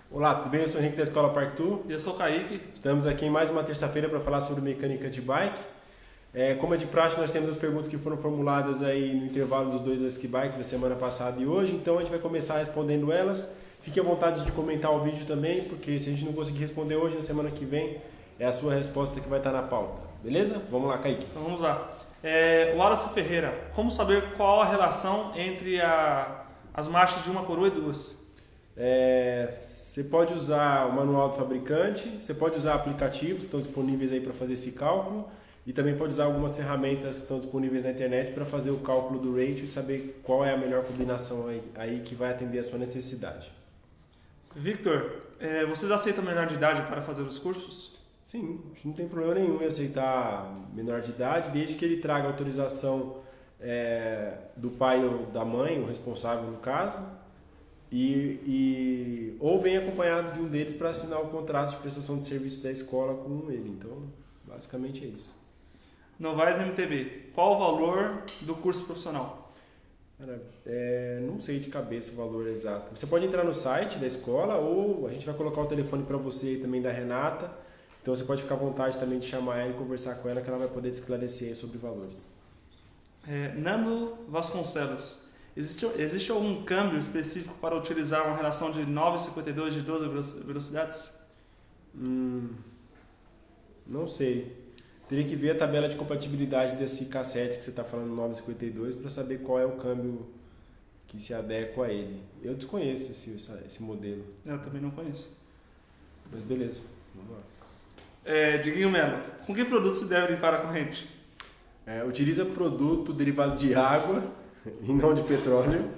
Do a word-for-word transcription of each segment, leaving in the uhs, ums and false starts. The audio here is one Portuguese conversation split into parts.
Olá, tudo bem? Eu sou o Henrique da Escola Parktur. E eu sou o Kaique. Estamos aqui em mais uma terça-feira para falar sobre mecânica de bike. É, como é de praxe, nós temos as perguntas que foram formuladas aí no intervalo dos dois Ski Bikes da semana passada e hoje, então a gente vai começar respondendo elas. Fique à vontade de comentar o vídeo também, porque se a gente não conseguir responder hoje, na semana que vem, é a sua resposta que vai estar na pauta. Beleza? Vamos lá, Kaique. Então vamos lá. É, o Wallace Ferreira, como saber qual a relação entre a, as marchas de uma coroa e duas? É, você pode usar o manual do fabricante, você pode usar aplicativos que estão disponíveis aí para fazer esse cálculo e também pode usar algumas ferramentas que estão disponíveis na internet para fazer o cálculo do ratio e saber qual é a melhor combinação aí, aí que vai atender a sua necessidade. Victor, é, vocês aceitam menor de idade para fazer os cursos? Sim, não tem problema nenhum em aceitar menor de idade, desde que ele traga autorização é, do pai ou da mãe, o responsável no caso, e, e ou vem acompanhado de um deles para assinar o contrato de prestação de serviço da escola com ele. Então, basicamente é isso. Novaes M T B, qual o valor do curso profissional? Cara, é, não sei de cabeça o valor exato. Você pode entrar no site da escola ou a gente vai colocar o telefone para você e também da Renata. Então você pode ficar à vontade também de chamar ela e conversar com ela que ela vai poder te esclarecer sobre valores. É, Nando Vasconcelos, existe, existe algum câmbio específico para utilizar uma relação de nove vírgula cinquenta e dois de doze velocidades? Hum, não sei. Teria que ver a tabela de compatibilidade desse cassete que você está falando nove vírgula cinquenta e dois para saber qual é o câmbio que se adequa a ele. Eu desconheço esse, esse modelo. Eu também não conheço. Mas beleza, vamos lá. É, Diguinho Melo, com que produto se deve limpar a corrente? É, utiliza produto derivado de água e não de petróleo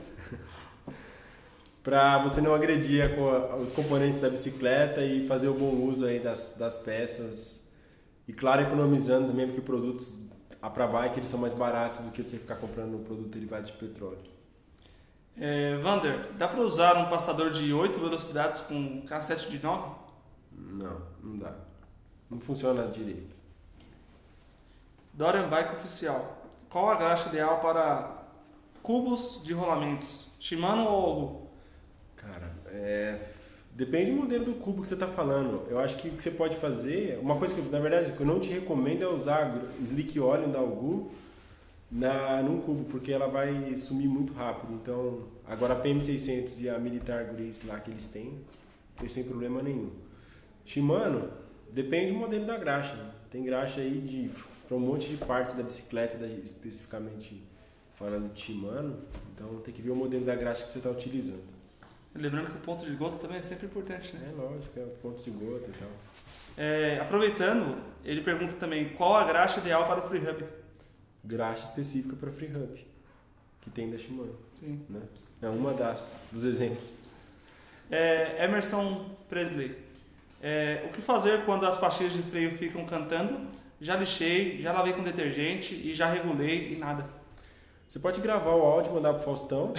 para você não agredir a, os componentes da bicicleta e fazer o bom uso aí das, das peças. E claro, economizando também, porque produtos para bike eles são mais baratos do que você ficar comprando um produto derivado de petróleo. É, Vander, dá para usar um passador de oito velocidades com cassete de nove? Não, não dá. Não funciona direito. Dorian Bike Oficial, qual a graxa ideal para cubos de rolamentos? Shimano ou Ohu? Cara, é... depende do modelo do cubo que você está falando. Eu acho que o que você pode fazer, uma coisa que na verdade que eu não te recomendo é usar Slick Oil da Ohu na num cubo, porque ela vai sumir muito rápido. Então, agora a P M seiscentos e a Militar Grease lá que eles têm, tem sem problema nenhum. Shimano, depende do modelo da graxa. Tem graxa aí de para um monte de partes da bicicleta, da, especificamente falando de Shimano. Então, tem que ver o modelo da graxa que você está utilizando. Lembrando que o ponto de gota também é sempre importante, né? É lógico, é o ponto de gota e tal. É, aproveitando, ele pergunta também qual a graxa ideal para o Free Hub? Graxa específica para Free Hub, que tem da Shimano. Sim. Né? É uma das, dos exemplos. É, Emerson Presley, é, o que fazer quando as pastilhas de freio ficam cantando? Já lixei, já lavei com detergente e já regulei e nada. Você pode gravar o áudio e mandar pro Faustão.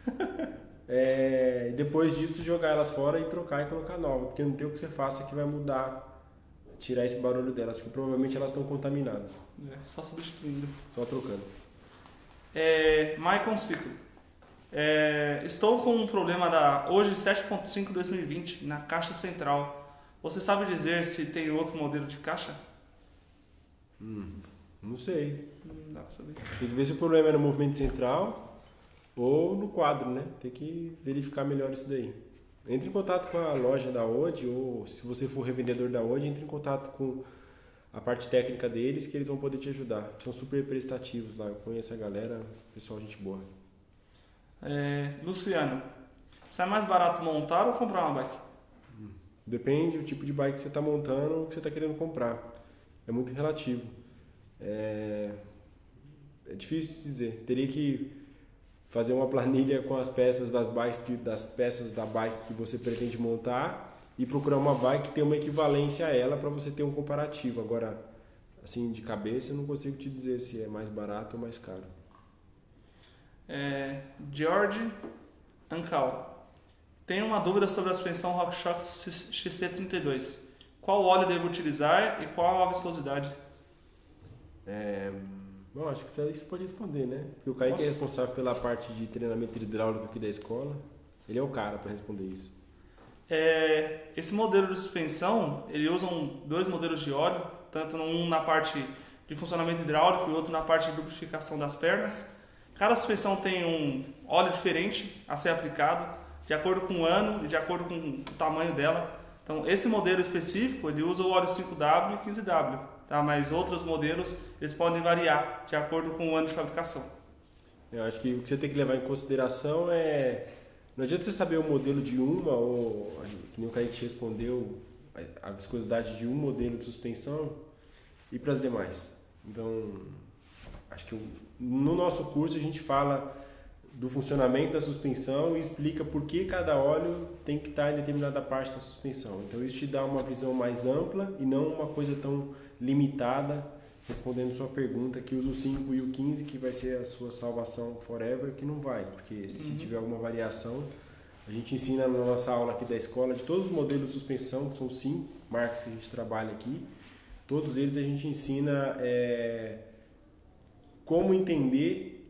É, depois disso jogar elas fora e trocar e colocar nova, porque não tem o que você faça que vai mudar, tirar esse barulho delas, que provavelmente elas estão contaminadas. É, só substituindo. Só trocando. É, Maicon Ciclo, é, estou com um problema da hoje sete ponto cinco dois mil e vinte na caixa central. Você sabe dizer se tem outro modelo de caixa? Hum, não sei. Não dá pra saber. Tem que ver se o problema é no movimento central ou no quadro, né? Tem que verificar melhor isso daí. Entre em contato com a loja da Ode, ou se você for revendedor da Ode, entre em contato com a parte técnica deles, que eles vão poder te ajudar. São super prestativos lá, eu conheço a galera, pessoal, gente boa. É, Luciano, sai mais barato montar ou comprar uma bike? Depende do tipo de bike que você está montando ou que você está querendo comprar. É muito relativo. É, é difícil de dizer. Teria que fazer uma planilha com as peças das bikes que, das peças da bike que você pretende montar e procurar uma bike que tenha uma equivalência a ela para você ter um comparativo. Agora, assim, de cabeça, eu não consigo te dizer se é mais barato ou mais caro. É, George Ancal, tenho uma dúvida sobre a suspensão RockShox X C trinta e dois. Qual óleo devo utilizar e qual a viscosidade? É... Bom, acho que isso aí você pode responder, né? Porque o Kaique Nossa. é responsável pela parte de treinamento hidráulico aqui da escola. Ele é o cara para responder isso. É, esse modelo de suspensão, ele usa um, dois modelos de óleo, tanto um na parte de funcionamento hidráulico e outro na parte de lubrificação das pernas. Cada suspensão tem um óleo diferente a ser aplicado, de acordo com o ano e de acordo com o tamanho dela. Então, esse modelo específico, ele usa o óleo cinco W e quinze W, tá? Mas outros modelos, eles podem variar de acordo com o ano de fabricação. Eu acho que o que você tem que levar em consideração é... Não adianta você saber o modelo de uma, ou que nem o Kaique respondeu, a viscosidade de um modelo de suspensão e para as demais. Então, acho que no nosso curso a gente fala do funcionamento da suspensão e explica por que cada óleo tem que estar em determinada parte da suspensão. Então, isso te dá uma visão mais ampla e não uma coisa tão limitada, respondendo sua pergunta, que usa o cinco e o quinze, que vai ser a sua salvação forever, que não vai, porque se uhum. tiver alguma variação, a gente ensina na nossa aula aqui da escola de todos os modelos de suspensão, que são cinco marcas que a gente trabalha aqui, todos eles a gente ensina é, como entender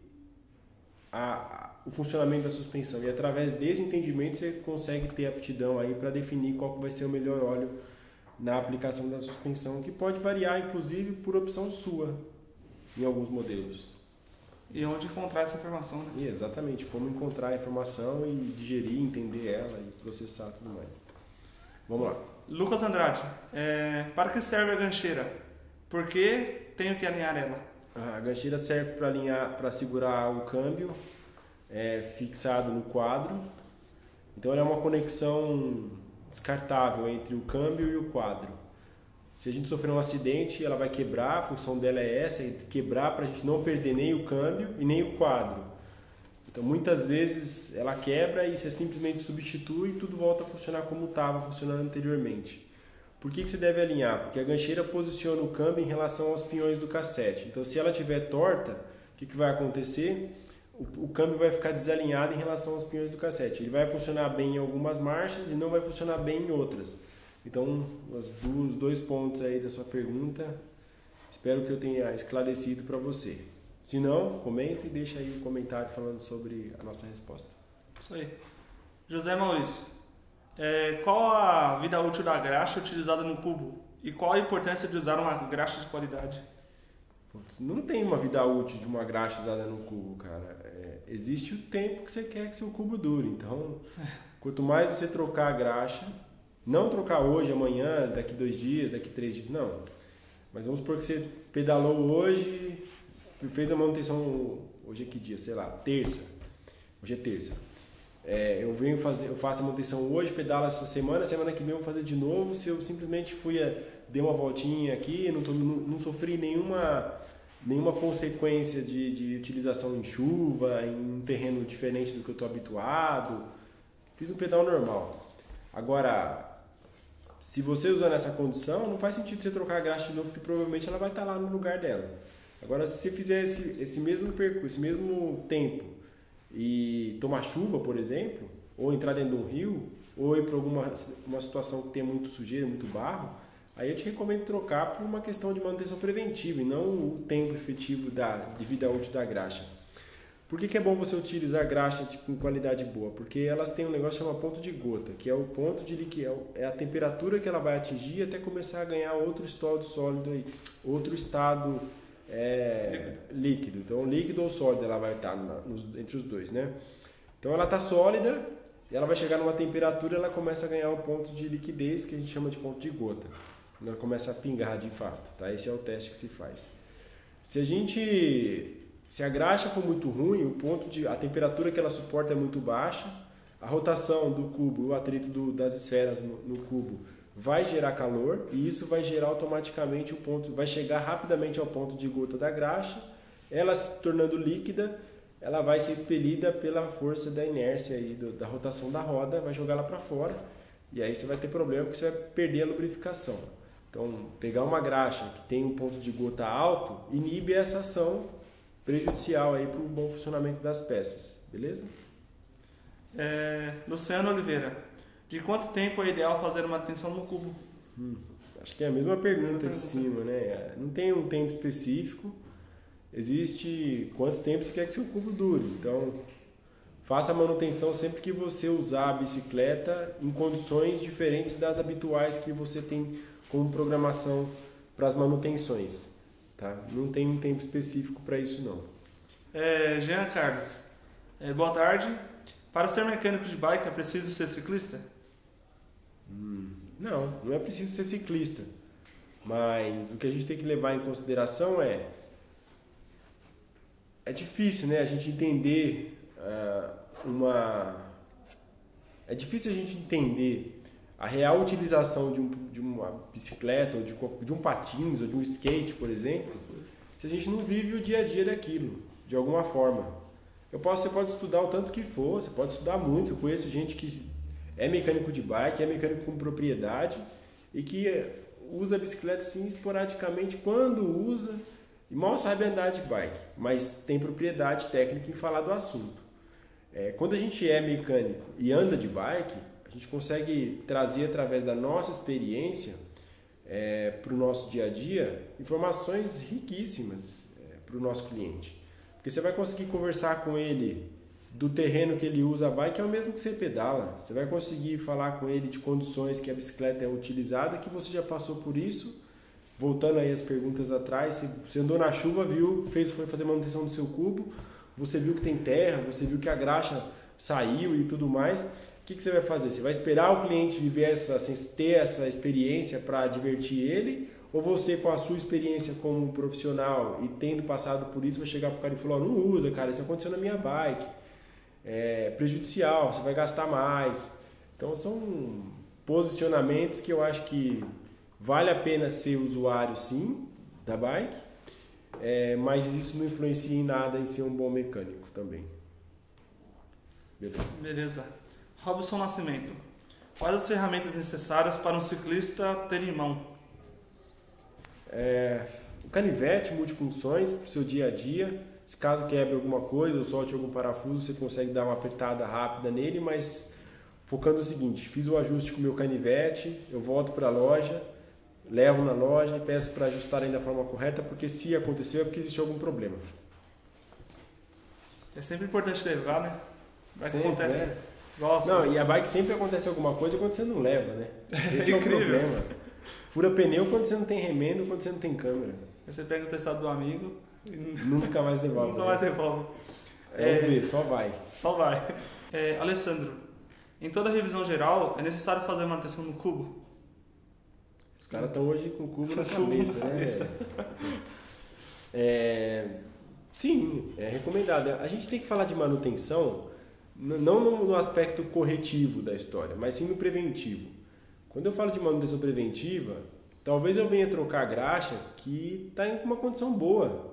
a, a, o funcionamento da suspensão, e através desse entendimento você consegue ter aptidão aí para definir qual que vai ser o melhor óleo na aplicação da suspensão, que pode variar inclusive por opção sua em alguns modelos. E onde encontrar essa informação, né? E exatamente, como encontrar a informação e digerir, entender ela e processar tudo mais. Vamos lá. Lucas Andrade, é, para que serve a gancheira? Por que tenho que alinhar ela? A gancheira serve para alinhar, para segurar o câmbio é, fixado no quadro. Então ela é uma conexão descartável entre o câmbio e o quadro. Se a gente sofrer um acidente, ela vai quebrar, a função dela é essa, é quebrar para a gente não perder nem o câmbio e nem o quadro. Então muitas vezes ela quebra e você simplesmente substitui e tudo volta a funcionar como estava funcionando anteriormente. Por que que você deve alinhar? Porque a gancheira posiciona o câmbio em relação aos pinhões do cassete. Então se ela estiver torta, o que que vai acontecer? O, o câmbio vai ficar desalinhado em relação aos pinhões do cassete. Ele vai funcionar bem em algumas marchas e não vai funcionar bem em outras. Então, os dois pontos aí da sua pergunta, espero que eu tenha esclarecido para você. Se não, comenta e deixa aí um comentário falando sobre a nossa resposta. Isso aí. José Maurício, é, qual a vida útil da graxa utilizada no cubo? E qual a importância de usar uma graxa de qualidade? Putz, não tem uma vida útil de uma graxa usada no cubo, cara. É, existe o tempo que você quer que seu cubo dure. Então, quanto mais você trocar a graxa, não trocar hoje, amanhã, daqui dois dias, daqui três dias, não. Mas vamos supor que você pedalou hoje, fez a manutenção, hoje é que dia? Sei lá, terça. Hoje é terça. É, eu venho fazer, eu faço a manutenção hoje, pedalo essa semana, semana que vem eu vou fazer de novo. Se eu simplesmente fui, a, dei uma voltinha aqui, não, tô, não, não sofri nenhuma, nenhuma consequência de, de utilização em chuva, em um terreno diferente do que eu estou habituado, fiz um pedal normal. Agora, se você usar nessa condição, não faz sentido você trocar a graxa de novo, porque provavelmente ela vai estar lá no lugar dela. Agora, se você fizer esse, esse mesmo percurso, esse mesmo tempo, e tomar chuva, por exemplo, ou entrar dentro de um rio, ou ir para alguma uma situação que tem muito sujeira, muito barro, aí eu te recomendo trocar por uma questão de manutenção preventiva e não o tempo efetivo da, de vida útil da graxa. Por que que é bom você utilizar graxa tipo, com qualidade boa? Porque elas têm um negócio chamado ponto de gota, que é o ponto de liquidez, é a temperatura que ela vai atingir até começar a ganhar outro estado sólido aí, outro estado é, líquido. Então, líquido ou sólido ela vai estar na, nos, entre os dois, né? Então, ela está sólida, ela vai chegar numa temperatura, ela começa a ganhar o ponto de liquidez, que a gente chama de ponto de gota. Ela começa a pingar de fato, tá? Esse é o teste que se faz. Se a gente... Se a graxa for muito ruim, o ponto de, a temperatura que ela suporta é muito baixa, a rotação do cubo, o atrito do, das esferas no, no cubo vai gerar calor e isso vai gerar automaticamente o ponto, vai chegar rapidamente ao ponto de gota da graxa, ela se tornando líquida, ela vai ser expelida pela força da inércia e do, da rotação da roda, vai jogar ela para fora e aí você vai ter problema porque você vai perder a lubrificação. Então, pegar uma graxa que tem um ponto de gota alto, inibe essa ação prejudicial aí para o bom funcionamento das peças, beleza? É, Luciano Oliveira, de quanto tempo é ideal fazer uma manutenção no cubo? Hum, acho que é a mesma pergunta de cima, né? Não tem um tempo específico, existe quanto tempo você quer que seu cubo dure. Então, faça a manutenção sempre que você usar a bicicleta em condições diferentes das habituais que você tem como programação para as manutenções. Tá? Não tem um tempo específico para isso não. É, Jean Carlos, é, boa tarde. Para ser mecânico de bike é preciso ser ciclista? Hum, não, não é preciso ser ciclista. Mas o que a gente tem que levar em consideração é... É difícil, né, a gente entender uh, uma... É difícil a gente entender a real utilização de, um, de uma bicicleta, ou de, de um patins, ou de um skate, por exemplo, se a gente não vive o dia a dia daquilo, de alguma forma. Eu posso, você pode estudar o tanto que for, você pode estudar muito. Eu conheço gente que é mecânico de bike, é mecânico com propriedade e que usa a bicicleta sim esporadicamente quando usa e mal sabe andar de bike, mas tem propriedade técnica em falar do assunto. É, quando a gente é mecânico e anda de bike, a gente consegue trazer através da nossa experiência é, para o nosso dia a dia informações riquíssimas é, para o nosso cliente. Porque você vai conseguir conversar com ele do terreno que ele usa a bike, é o mesmo que você pedala. Você vai conseguir falar com ele de condições que a bicicleta é utilizada, que você já passou por isso. Voltando aí as perguntas atrás, você andou na chuva, viu, fez, foi fazer manutenção do seu cubo, você viu que tem terra, você viu que a graxa saiu e tudo mais. O que, que você vai fazer? Você vai esperar o cliente viver essa, ter essa experiência para divertir ele? Ou você, com a sua experiência como profissional e tendo passado por isso, vai chegar para o cara e falar: oh, não usa, cara, isso aconteceu na minha bike, é prejudicial, você vai gastar mais. Então são posicionamentos que eu acho que vale a pena ser usuário sim da bike, é, mas isso não influencia em nada em ser um bom mecânico também. Beleza. Beleza. Robson Nascimento. Quais as ferramentas necessárias para um ciclista ter em mão? É, o canivete multifunções para o seu dia a dia. Se caso quebre alguma coisa ou solte algum parafuso, você consegue dar uma apertada rápida nele, mas focando no seguinte: fiz o ajuste com o meu canivete, eu volto para a loja, levo na loja e peço para ajustarem da forma correta, porque se aconteceu é porque existe algum problema. É sempre importante levar, né? Vai que sempre, acontece. É. Nossa, não, e a bike sempre acontece alguma coisa quando você não leva, né? Esse é o problema. Fura pneu quando você não tem remendo, quando você não tem câmera. Aí você pega o emprestado do amigo e nunca mais devolve. Nunca mais devolve. É, Vamos ver, só vai. Só vai. É, Alessandro, em toda revisão geral, é necessário fazer a manutenção no cubo? Os caras estão hoje com o cubo na cabeça, né? É, sim, é recomendado. A gente tem que falar de manutenção não no aspecto corretivo da história, mas sim no preventivo. Quando eu falo de manutenção preventiva, talvez eu venha trocar a graxa que está em uma condição boa.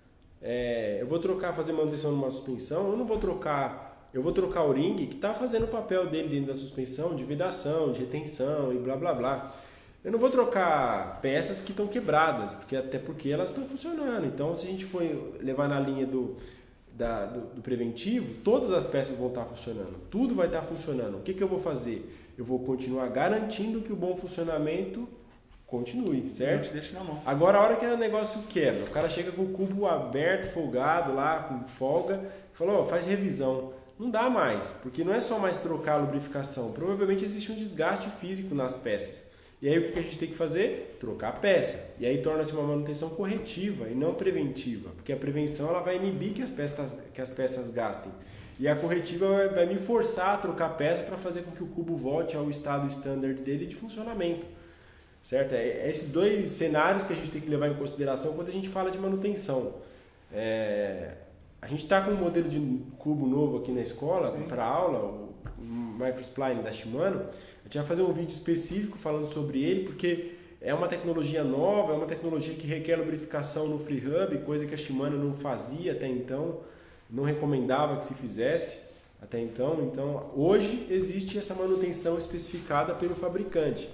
É, eu vou trocar, fazer manutenção numa suspensão, eu não vou trocar, eu vou trocar o ring que está fazendo o papel dele dentro da suspensão, de vedação, de retenção e blá blá blá. Eu não vou trocar peças que estão quebradas, porque, até porque elas estão funcionando. Então, se a gente for levar na linha do, da, do, do preventivo, todas as peças vão estar funcionando, tudo vai estar funcionando. O que, que eu vou fazer? Eu vou continuar garantindo que o bom funcionamento continue, certo? Não te deixa na mão. Agora, a hora que o negócio quebra, o cara chega com o cubo aberto, folgado lá, com folga, e fala: oh, faz revisão. Não dá mais, porque não é só mais trocar a lubrificação. Provavelmente existe um desgaste físico nas peças. E aí o que a gente tem que fazer? Trocar a peça. E aí torna-se uma manutenção corretiva e não preventiva, porque a prevenção ela vai inibir que as peças, que as peças gastem. E a corretiva vai, vai me forçar a trocar a peça para fazer com que o cubo volte ao estado standard dele de funcionamento. Certo? É esses dois cenários que a gente tem que levar em consideração quando a gente fala de manutenção. É, a gente está com um modelo de cubo novo aqui na escola para aula, o Microspline da Shimano. A gente vai fazer um vídeo específico falando sobre ele, porque é uma tecnologia nova, é uma tecnologia que requer lubrificação no FreeHub, coisa que a Shimano não fazia até então, não recomendava que se fizesse até então. Então, hoje existe essa manutenção especificada pelo fabricante.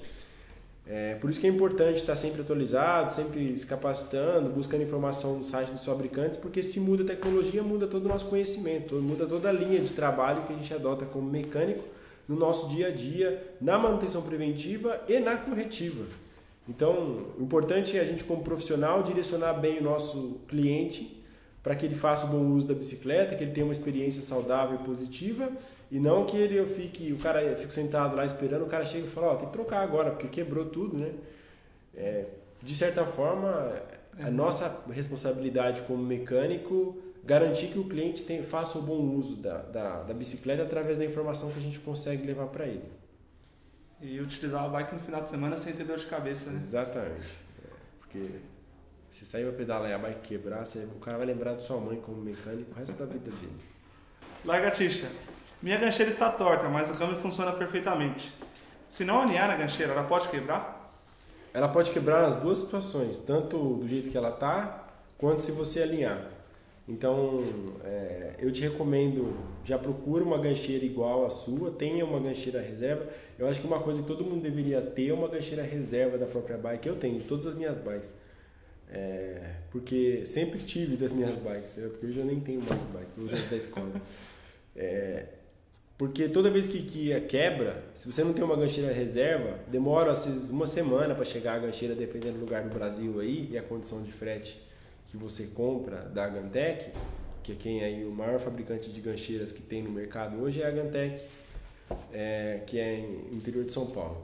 É, por isso que é importante estar sempre atualizado, sempre se capacitando, buscando informação no site dos fabricantes, porque se muda a tecnologia, muda todo o nosso conhecimento, muda toda a linha de trabalho que a gente adota como mecânico no nosso dia a dia, na manutenção preventiva e na corretiva. Então, o importante é a gente, como profissional, direcionar bem o nosso cliente para que ele faça o bom uso da bicicleta, que ele tenha uma experiência saudável e positiva, e não que ele fique, o cara fique sentado lá esperando, o cara chega e fala, ó, oh, tem que trocar agora, porque quebrou tudo, né? É, de certa forma, a nossa responsabilidade como mecânico garantir que o cliente tem, faça o bom uso da, da, da bicicleta através da informação que a gente consegue levar para ele. E utilizar a bike no final de semana sem ter dor de cabeça, né? Exatamente. É, porque se sair pra pedalar e a bike quebrar, você, o cara vai lembrar de sua mãe como mecânico o resto da vida dele. Lagartixa. Minha gancheira está torta, mas o câmbio funciona perfeitamente. Se não alinhar na gancheira, ela pode quebrar? Ela pode quebrar nas duas situações, tanto do jeito que ela tá, quanto se você alinhar. Então, é, eu te recomendo, já procura uma gancheira igual à sua, tenha uma gancheira reserva. Eu acho que uma coisa que todo mundo deveria ter é uma gancheira reserva da própria bike. Eu tenho, de todas as minhas bikes. É, porque sempre tive das minhas bikes, porque eu já nem tenho mais bike, eu uso as da escola. É, porque toda vez que, que quebra, se você não tem uma gancheira reserva, demora às vezes uma semana para chegar a gancheira, dependendo do lugar do Brasil aí, e a condição de frete que você compra da Gantec, que é quem é aí o maior fabricante de gancheiras que tem no mercado hoje, é a Gantec, é, que é no interior de São Paulo.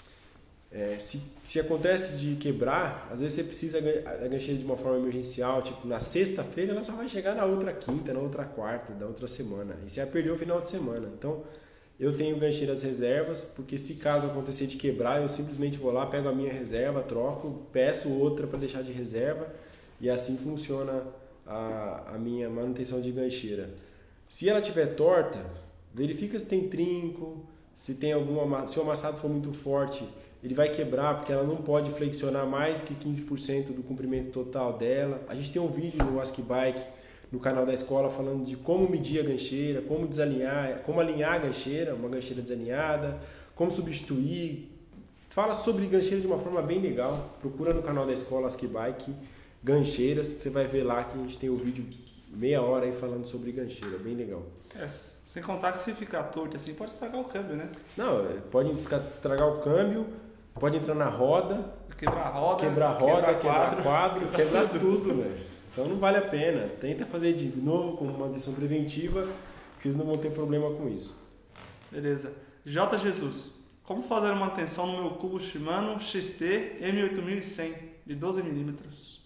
É, se, se acontece de quebrar, às vezes você precisa a gancheira de uma forma emergencial, tipo na sexta-feira ela só vai chegar na outra quinta, na outra quarta, da outra semana, e você vai perder o final de semana. Então eu tenho gancheiras reservas, porque se caso acontecer de quebrar, eu simplesmente vou lá, pego a minha reserva, troco, peço outra para deixar de reserva, e assim funciona a, a minha manutenção de gancheira. Se ela estiver torta, verifica se tem trinco, se tem alguma, se o amassado for muito forte, ele vai quebrar, porque ela não pode flexionar mais que quinze por cento do comprimento total dela. A gente tem um vídeo no AskBike, no canal da escola, falando de como medir a gancheira, como desalinhar, como alinhar a gancheira, uma gancheira desalinhada, como substituir. Fala sobre gancheira de uma forma bem legal. Procura no canal da escola AskBike, gancheiras, você vai ver lá que a gente tem o vídeo meia hora aí falando sobre gancheira, bem legal. É, sem contar que se ficar torto assim, pode estragar o câmbio, né? Não, pode estragar o câmbio, pode entrar na roda, quebrar a roda, quebrar a roda, quebrar, quebrar quadro, quebrar tudo, velho. Então não vale a pena. Tenta fazer de novo com uma manutenção preventiva, que vocês não vão ter problema com isso. Beleza. J. Jesus, como fazer uma manutenção no meu cubo Shimano X T M oito mil e cem de doze milímetros?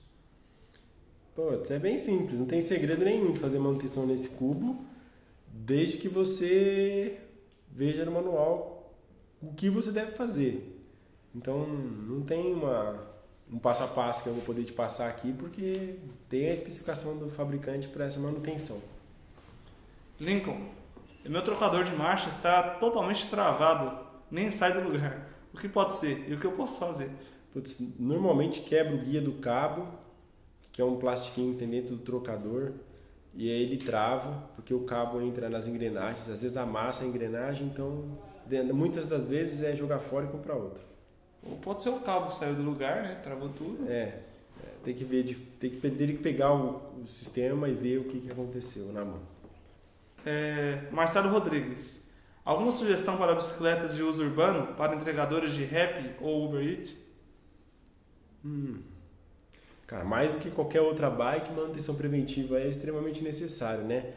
Putz, é bem simples, não tem segredo nenhum de fazer manutenção nesse cubo, desde que você veja no manual o que você deve fazer. Então não tem uma, um passo a passo que eu vou poder te passar aqui, porque tem a especificação do fabricante para essa manutenção. Lincoln, o meu trocador de marcha está totalmente travado, nem sai do lugar. O que pode ser e o que eu posso fazer? Putz, normalmente quebra o guia do cabo, que é um plastiquinho que tem dentro do trocador, e aí ele trava, porque o cabo entra nas engrenagens, às vezes amassa a engrenagem, então muitas das vezes é jogar fora e comprar outro. Ou pode ser o cabo que saiu do lugar, né? Travou tudo. É, é tem que ver, tem que, tem que pegar o, o sistema e ver o que, que aconteceu na mão. É, Marcelo Rodrigues, alguma sugestão para bicicletas de uso urbano para entregadores de Rappi ou Uber Eats? Hum... Cara, mais do que qualquer outra bike, manutenção preventiva é extremamente necessário, né?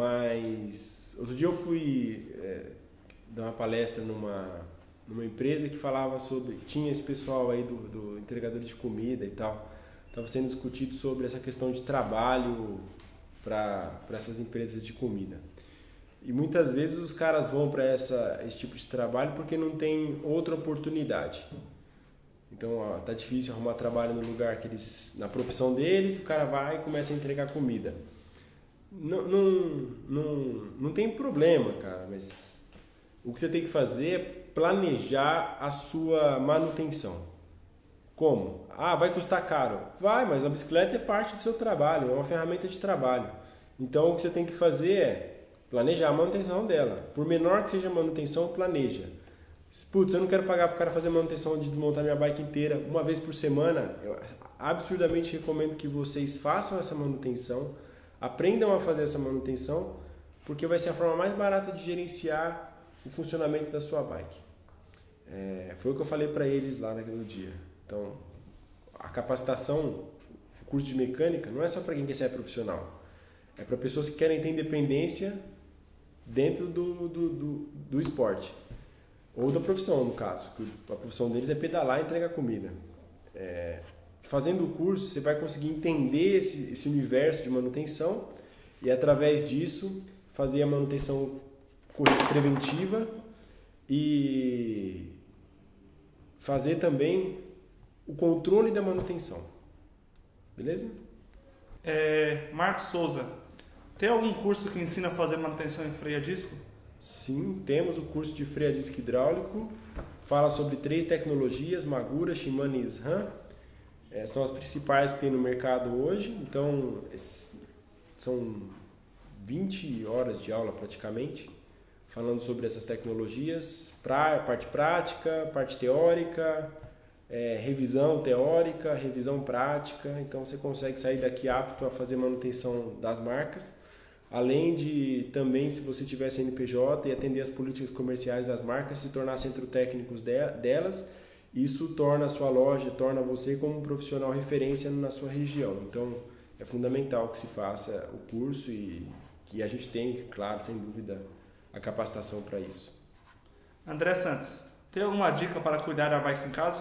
Mas outro dia eu fui é, dar uma palestra numa, numa empresa que falava sobre... Tinha esse pessoal aí do, do entregador de comida e tal. Estava sendo discutido sobre essa questão de trabalho para essas empresas de comida. E muitas vezes os caras vão para esse tipo de trabalho porque não tem outra oportunidade. Então, ó, tá difícil arrumar trabalho no lugar que eles, na profissão deles, o cara vai e começa a entregar comida. Não, não, não, não tem problema, cara, mas o que você tem que fazer é planejar a sua manutenção. Como? Ah, vai custar caro. Vai, mas a bicicleta é parte do seu trabalho, é uma ferramenta de trabalho. Então, o que você tem que fazer é planejar a manutenção dela. Por menor que seja a manutenção, planeja. Putz, eu não quero pagar para o cara fazer manutenção de desmontar minha bike inteira uma vez por semana. Eu absurdamente recomendo que vocês façam essa manutenção, aprendam a fazer essa manutenção, porque vai ser a forma mais barata de gerenciar o funcionamento da sua bike. É, foi o que eu falei para eles lá naquele dia. Então, a capacitação, curso de mecânica não é só para quem quer ser profissional. É para pessoas que querem ter independência dentro do, do, do, do esporte. Ou da profissão, no caso. A profissão deles é pedalar e entregar comida. É, fazendo o curso, você vai conseguir entender esse, esse universo de manutenção e, através disso, fazer a manutenção preventiva e fazer também o controle da manutenção. Beleza? É, Marcos Souza, tem algum curso que ensina a fazer manutenção em freio a disco? Sim, temos o curso de freio a disco hidráulico. Fala sobre três tecnologias, Magura, Shimano e SRAM. É, são as principais que tem no mercado hoje. Então, são vinte horas de aula praticamente, falando sobre essas tecnologias, pra, parte prática, parte teórica, é, revisão teórica, revisão prática. Então você consegue sair daqui apto a fazer manutenção das marcas, além de também, se você tiver C N P J e atender as políticas comerciais das marcas, se tornar centro técnicos delas. Isso torna a sua loja, torna você como um profissional referência na sua região. Então é fundamental que se faça o curso e que a gente tem, claro, sem dúvida, a capacitação para isso. André Santos, tem alguma dica para cuidar da bike em casa?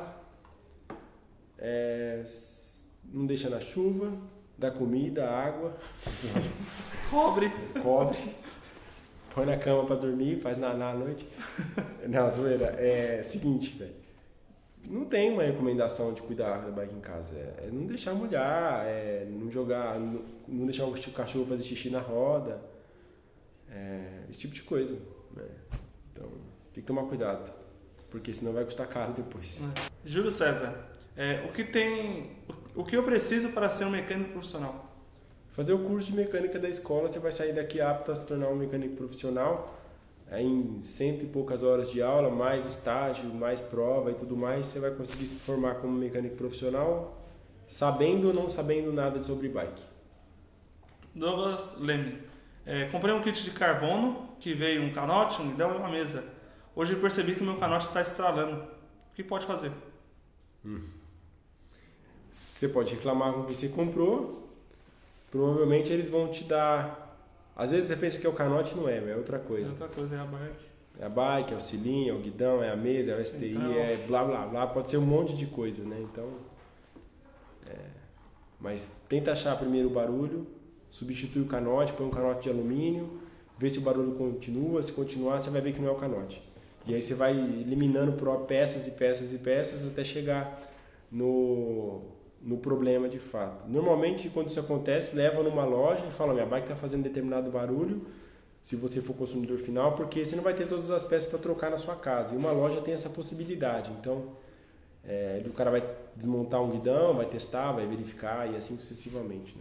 É, não deixa na chuva, dá comida, água, cobre, cobre, põe na cama para dormir, faz naná à noite. Não, zoeira, é seguinte, velho, não tem uma recomendação de cuidar da bike em casa, é, é não deixar molhar, é não jogar, não, não deixar o cachorro fazer xixi na roda, é, esse tipo de coisa, né? Então tem que tomar cuidado, porque senão vai custar caro depois. Júlio César, é, o que tem, o que eu preciso para ser um mecânico profissional? Fazer o curso de mecânica da escola, você vai sair daqui apto a se tornar um mecânico profissional. Em cento e poucas horas de aula, mais estágio, mais prova e tudo mais, você vai conseguir se formar como mecânico profissional, sabendo ou não sabendo nada sobre bike. Douglas Leme, é, comprei um kit de carbono que veio um canote, um guidão e uma mesa. Hoje eu percebi que o meu canote está estralando. O que pode fazer? Hum. Você pode reclamar com o que você comprou. Provavelmente eles vão te dar... Às vezes você pensa que é o canote, não é, é outra coisa. É outra coisa, é a bike. É a bike, é o cilindro, é o guidão, é a mesa, é o S T I, então... é blá blá blá, pode ser um monte de coisa, né? Então, é... mas tenta achar primeiro o barulho, substitui o canote, põe um canote de alumínio, vê se o barulho continua, se continuar você vai ver que não é o canote. E aí você vai eliminando peças e peças e peças até chegar no... no problema de fato. Normalmente, quando isso acontece, leva numa loja e fala, minha bike está fazendo determinado barulho, se você for consumidor final, porque você não vai ter todas as peças para trocar na sua casa. E uma loja tem essa possibilidade. Então, é, o cara vai desmontar um guidão, vai testar, vai verificar e assim sucessivamente. Né?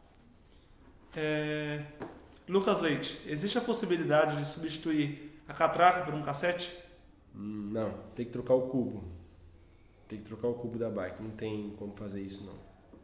É... Lucas Leite, existe a possibilidade de substituir a catraca por um cassete? Hum, não, você tem que trocar o cubo. Tem que trocar o cubo da bike, não tem como fazer isso não.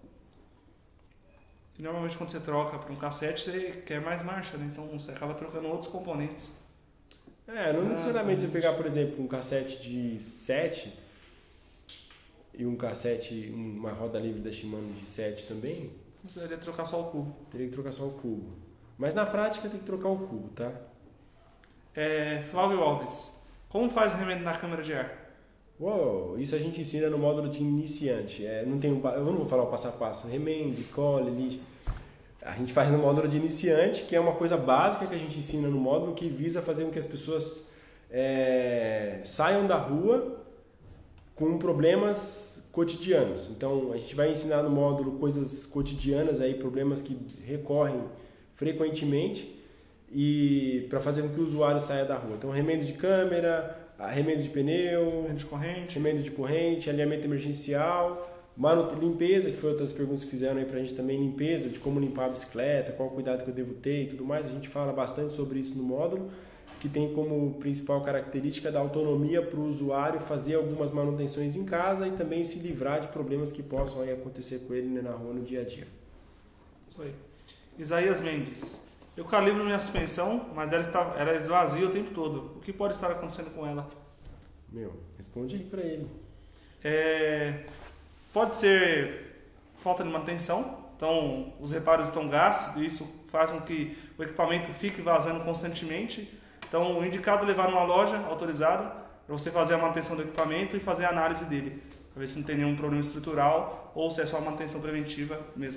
E normalmente quando você troca para um cassete, você quer mais marcha, né? Então você acaba trocando outros componentes. É, não ah, necessariamente você pegar, por exemplo, um cassete de sete e um cassete, uma roda livre da Shimano de sete também. Você teria que trocar só o cubo. Teria que trocar só o cubo. Mas na prática tem que trocar o cubo, tá? É, Flávio Alves, como faz o remendo na câmara de ar? Uou, isso a gente ensina no módulo de iniciante. É, não tem um, eu não vou falar o passo a passo. Remende, cole, lixe. A gente faz no módulo de iniciante, que é uma coisa básica que a gente ensina no módulo, que visa fazer com que as pessoas é, saiam da rua com problemas cotidianos. Então, a gente vai ensinar no módulo coisas cotidianas, aí, problemas que recorrem frequentemente, e para fazer com que o usuário saia da rua. Então, remendo de câmera, remendo de pneu, remendo de corrente, remendo de corrente, alinhamento emergencial, limpeza, que foi outras perguntas que fizeram aí pra gente também, limpeza, de como limpar a bicicleta, qual o cuidado que eu devo ter e tudo mais. A gente fala bastante sobre isso no módulo, que tem como principal característica da autonomia para o usuário fazer algumas manutenções em casa e também se livrar de problemas que possam aí acontecer com ele, né, na rua no dia a dia. Isso aí. Isaías Mendes. Eu calibro minha suspensão, mas ela, está, ela esvazia o tempo todo. O que pode estar acontecendo com ela? Meu, responde aí pra ele. É, pode ser falta de manutenção. Então, os reparos estão gastos e isso faz com que o equipamento fique vazando constantemente. Então, o indicado é levar numa loja autorizada para você fazer a manutenção do equipamento e fazer a análise dele, para ver se não tem nenhum problema estrutural ou se é só manutenção preventiva mesmo.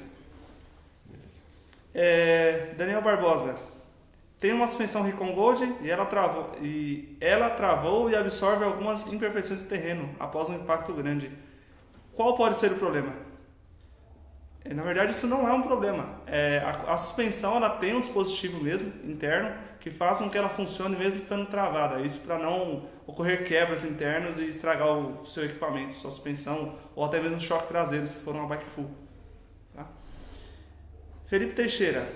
É, Daniel Barbosa. Tem uma suspensão Recon Gold e ela, travou, e ela travou e absorve algumas imperfeições do terreno após um impacto grande. Qual pode ser o problema? Na verdade, isso não é um problema. É, a, a suspensão ela tem um dispositivo mesmo, interno, que faz com que ela funcione mesmo estando travada. Isso para não ocorrer quebras internas e estragar o seu equipamento, sua suspensão, ou até mesmo choque traseiro, se for uma bike full. Tá? Felipe Teixeira.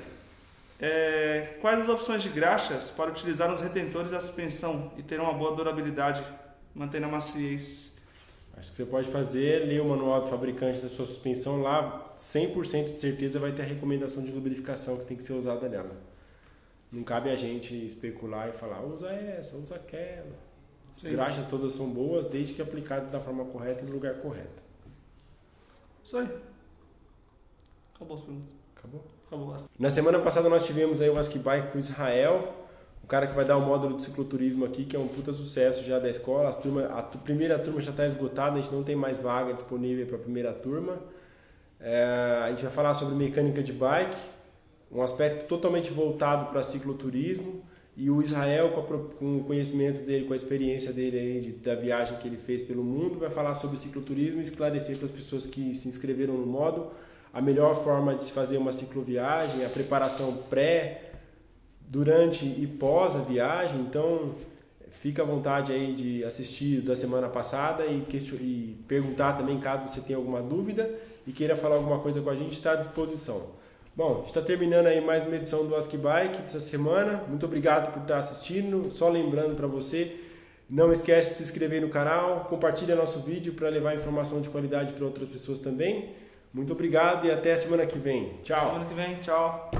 É, quais as opções de graxas para utilizar os retentores da suspensão e ter uma boa durabilidade, mantendo a maciez? Acho que você pode fazer, ler o manual do fabricante da sua suspensão lá, cem por cento de certeza vai ter a recomendação de lubrificação que tem que ser usada nela. Não cabe a gente especular e falar, usa essa, usa aquela. As graxas todas são boas, desde que aplicadas da forma correta e no lugar correto. Isso aí. Acabou as perguntas. Acabou? Acabou. Na semana passada nós tivemos aí o Askibike com o Israel, o cara que vai dar o módulo de cicloturismo aqui, que é um puta sucesso já da escola. As turma, a primeira turma já está esgotada, a gente não tem mais vaga disponível para a primeira turma. É, a gente vai falar sobre mecânica de bike, um aspecto totalmente voltado para cicloturismo, e o Israel, com, a, com o conhecimento dele, com a experiência dele aí de, da viagem que ele fez pelo mundo, vai falar sobre cicloturismo e esclarecer para as pessoas que se inscreveram no módulo a melhor forma de se fazer uma cicloviagem, a preparação pré, durante e pós a viagem. Então fica à vontade aí de assistir da semana passada e, e perguntar também caso você tenha alguma dúvida e queira falar alguma coisa com a gente, está à disposição. Bom, a gente está terminando aí mais uma edição do Askibike dessa semana. Muito obrigado por estar assistindo. Só lembrando para você, não esquece de se inscrever no canal, compartilha nosso vídeo para levar informação de qualidade para outras pessoas também. Muito obrigado e até a semana que vem. Tchau. Semana que vem, tchau.